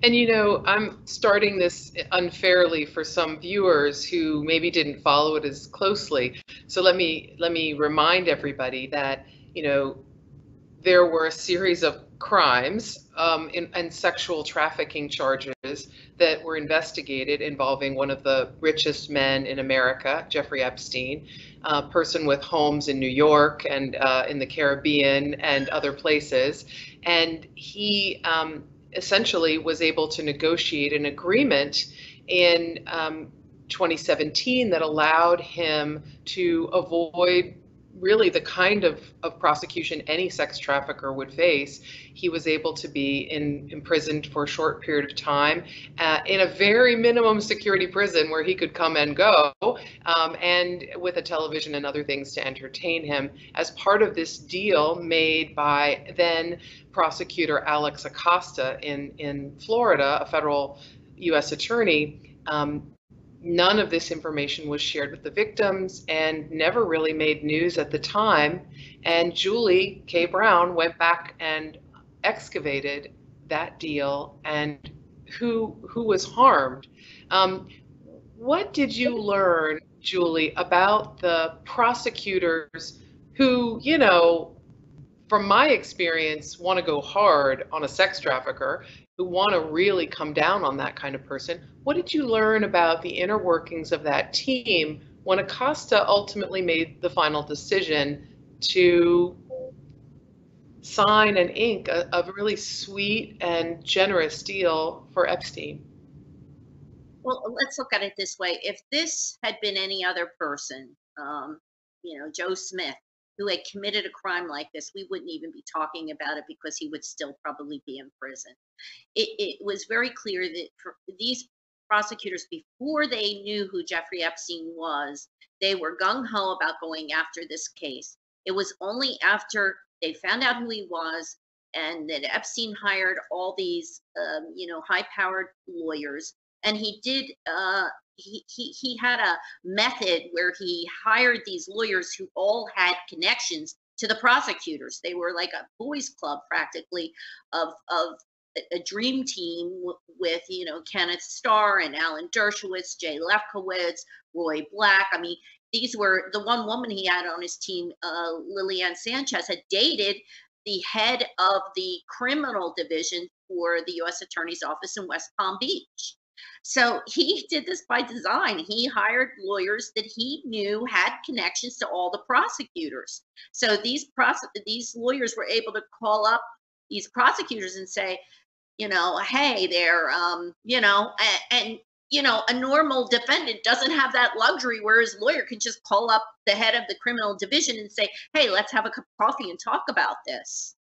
And I'm starting this unfairly for some viewers who maybe didn't follow it as closely. So let me remind everybody that, you know, there were a series of crimes and sexual trafficking charges that were investigated involving one of the richest men in America, Jeffrey Epstein, a person with homes in New York and in the Caribbean and other places. And he essentially was able to negotiate an agreement in 2017 that allowed him to avoid really the kind of prosecution any sex trafficker would face. He was able to be imprisoned for a short period of time in a very minimum security prison where he could come and go, and with a television and other things to entertain him as part of this deal made by then prosecutor Alex Acosta in Florida, a federal U.S. attorney. None of this information was shared with the victims and never really made news at the time. And Julie K. Brown went back and excavated that deal and who was harmed. Um, what did you learn, Julie, about the prosecutors who, from my experience, want to go hard on a sex trafficker, who want to really come down on that kind of person? What did you learn about the inner workings of that team when Acosta ultimately made the final decision to sign and ink a really sweet and generous deal for Epstein? Well, let's look at it this way. If this had been any other person, Joe Smith, who had committed a crime like this, we wouldn't even be talking about it because he would still probably be in prison. It was very clear that for these prosecutors, before they knew who Jeffrey Epstein was, they were gung ho about going after this case. It was only after they found out who he was and that Epstein hired all these, high powered lawyers. And he did, he had a method where he hired these lawyers who all had connections to the prosecutors. They were like a boys club practically of a dream team with Kenneth Starr and Alan Dershowitz, Jay Lefkowitz, Roy Black. I mean, these were the one woman he had on his team, Lilian Sanchez, had dated the head of the criminal division for the U.S. Attorney's Office in West Palm Beach. So he did this by design. He hired lawyers that he knew had connections to all the prosecutors. So these lawyers were able to call up these prosecutors and say, hey, they're, a normal defendant doesn't have that luxury where his lawyer can just call up the head of the criminal division and say, hey, let's have a cup of coffee and talk about this.